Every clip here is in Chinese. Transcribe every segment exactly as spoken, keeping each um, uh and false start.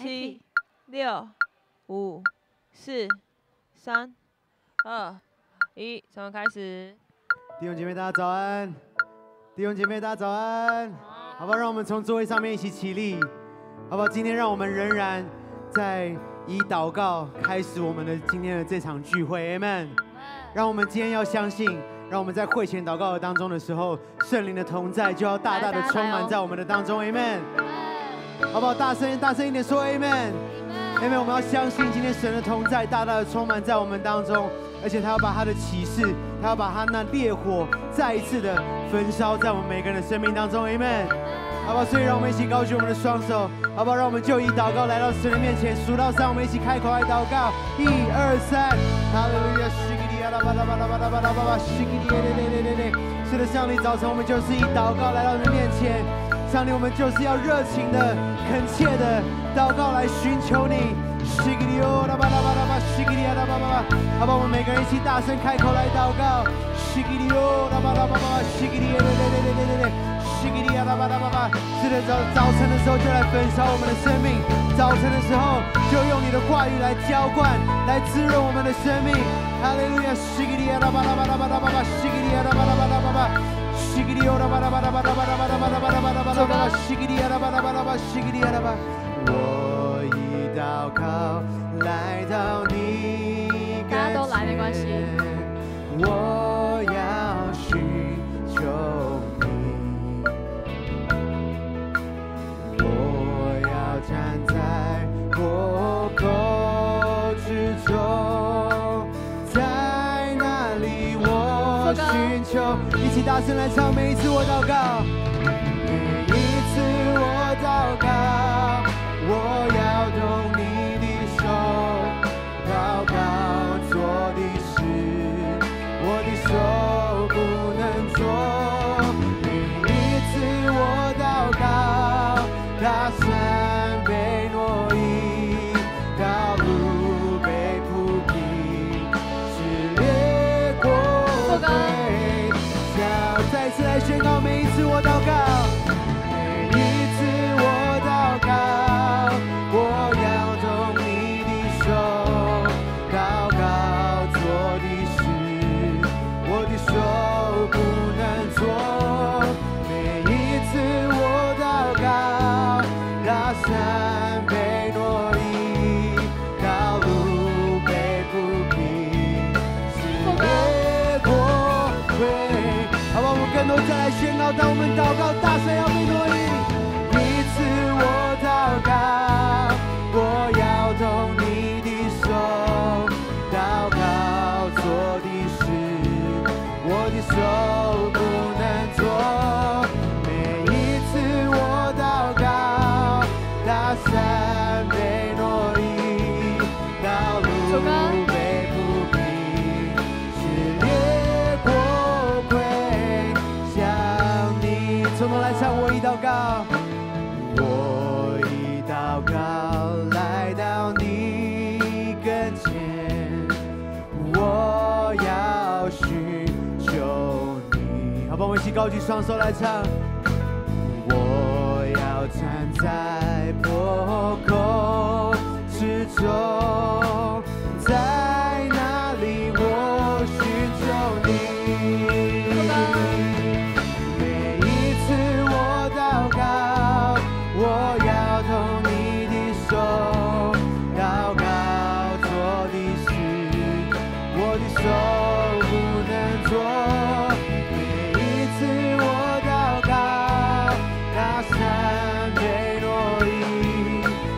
七、六、五、四、三、二、一，从头开始。 弟兄姐妹，大家早安！弟兄姐妹，大家早安！好不好？让我们从座位上面一起起立，好不好？今天让我们仍然在以祷告开始我们的今天的这场聚会 ，Amen。让我们今天要相信，让我们在会前祷告的当中的时候，圣灵的同在就要大大的充满在我们的当中 ，Amen。好不好？大声大声一点说 Amen。Amen。我们要相信今天神的同在大大的充满在我们当中，而且他要把他的启示，他要把他那烈火再一次的焚烧在我们每个人的生命当中 ，Amen。好不好？所以让我们一起高举我们的双手，好不好？让我们就以祷告来到神的面前，数到三，我们一起开口来祷告，一二三，哈利路亚，西基利亚拉巴拉巴拉巴拉巴拉巴拉，西基利亚嘞嘞嘞嘞嘞。是的，上帝，早晨我们就是以祷告来到你的面前。上帝，我们就是要热情的、恳切的祷告来寻求你。西基利亚拉巴拉巴拉巴，西基利亚拉巴拉巴，好吧，我们每个人一起大声开口来祷告。西基利亚拉巴拉巴拉，西基利亚嘞嘞嘞嘞嘞嘞，西基利亚拉巴拉巴拉。是的，早早晨的时候就来焚烧我们的生命，早晨的时候就用你的话语来浇灌、来滋润我们的生命。哈利路亚，西基利亚拉巴拉巴拉巴拉巴拉，西基利亚拉巴拉巴拉巴拉。西基利亚拉巴拉巴拉巴拉巴拉巴拉巴拉巴拉巴拉巴拉巴拉，西基利亚拉巴拉巴拉巴，西基利亚拉巴。我以祷告来到你跟前， 大家都来没关系。 我要寻求你，我要站在火口之中，在那里我寻求。一起大声来唱，每一次我祷告，每一次我祷告，我要懂你的手，祷告做的事，我的手不能做。每一次我祷告，大山被挪移，道路被铺平，是列国会。再次来宣告，每一次我祷告，每一次我祷告，我要懂你的手，祷告做的事，我的手不能做。每一次我祷告，大山被挪移，道路被铺平，是列国会。好吧，我们更多再来宣告，当我们祷告，大山要被挪移。一次我祷告，我要懂你的手，祷告做的事，我的手不能做。每一次我祷告，大山被挪移，道路被铺平，是列国归向你。从头来唱，我已祷告，我已祷告来到你跟前，我要寻求你。好吧，我们一起高举双手来唱，我要站在破口之中，在那里我寻求你。每一次我祷告，我要懂你的手，祷告做的事，我的手不能做。每一次我祷告，大山被挪移，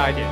大一点。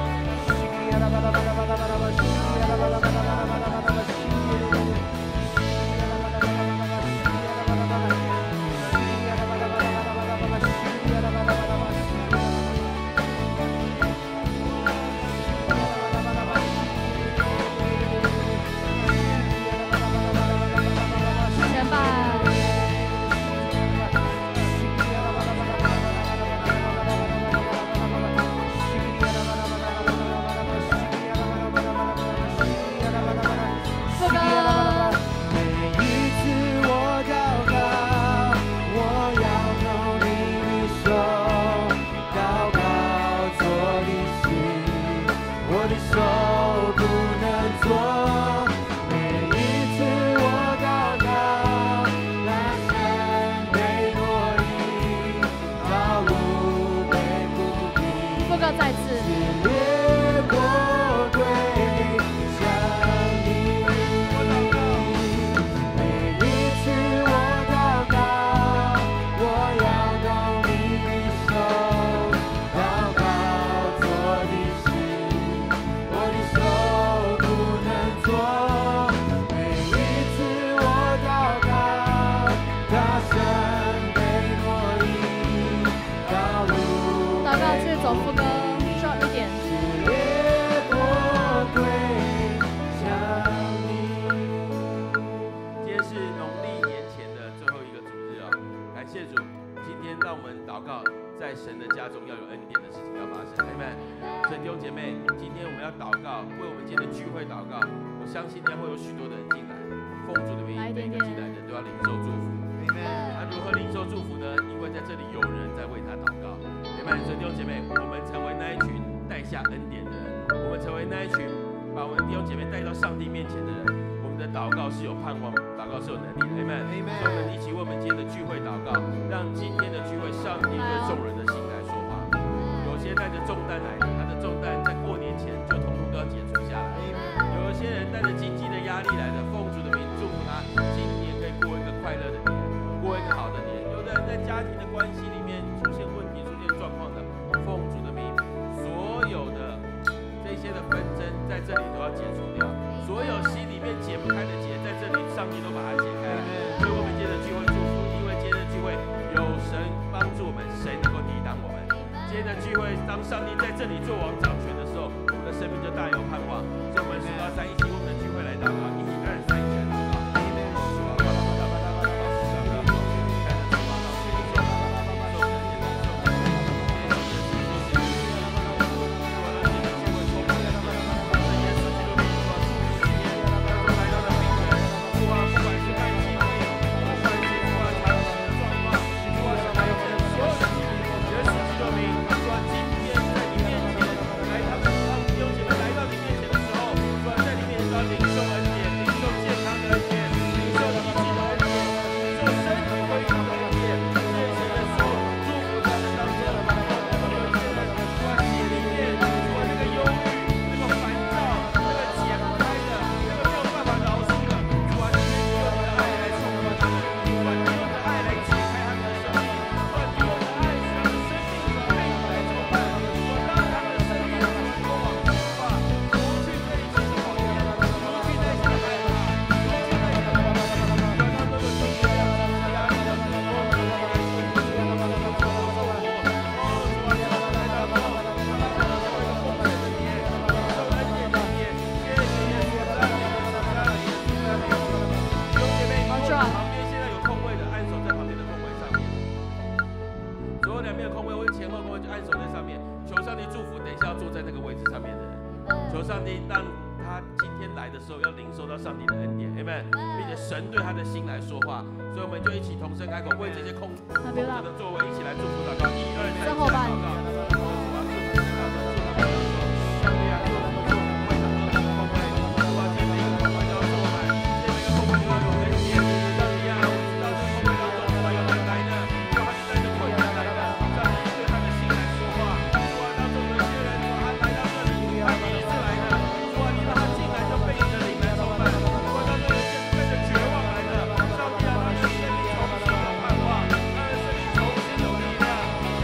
绝望来的，上帝让他的生命重新的盼望，他的生命重新的力量。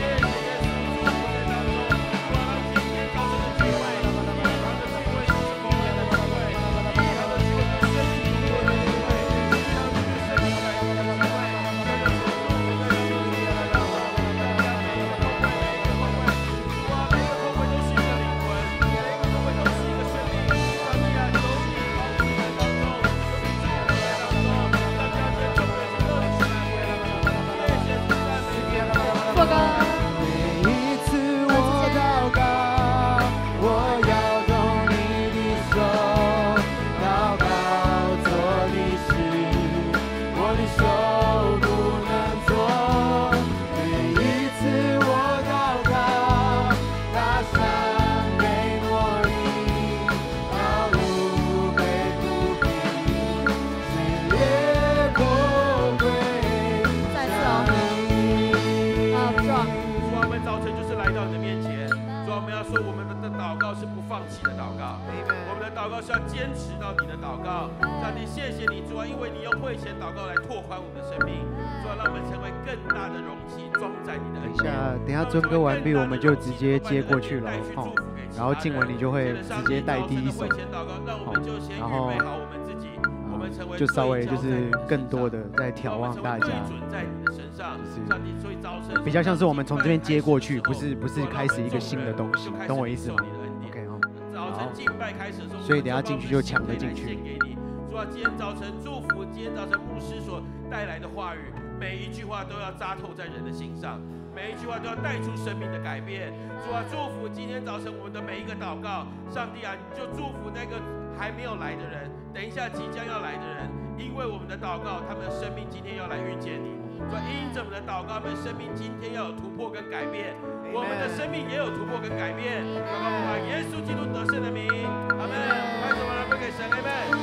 祷告是要坚持到你的祷告。上帝，谢谢你，主啊，因为你用会前祷告来拓宽我们的生命，主啊，让我们成为更大的容器，装载你的恩典。 等一下，等一下尊歌完毕，我们就直接接过去了哦。然后静文你就会直接带第一首，好，然后就稍微就是更多的在眺望大家，就是比较像是我们从这边接过去，不是不是开始一个新的东西，懂我意思吗 ？OK 哦，好，所以等一下进去就抢着进去。 主啊，今天早晨祝福，今天早晨牧师所带来的话语，每一句话都要扎透在人的心上。每一句话都要带出生命的改变。主啊，祝福今天早晨我们的每一个祷告。上帝啊，你就祝福那个还没有来的人，等一下即将要来的人，因为我们的祷告，他们的生命今天要来遇见你。主啊，因着我们的祷告，他们的生命今天要有突破跟改变。我们的生命也有突破跟改变。祷告奉耶稣基督得胜的名，阿门。拍手把它归给神，阿门。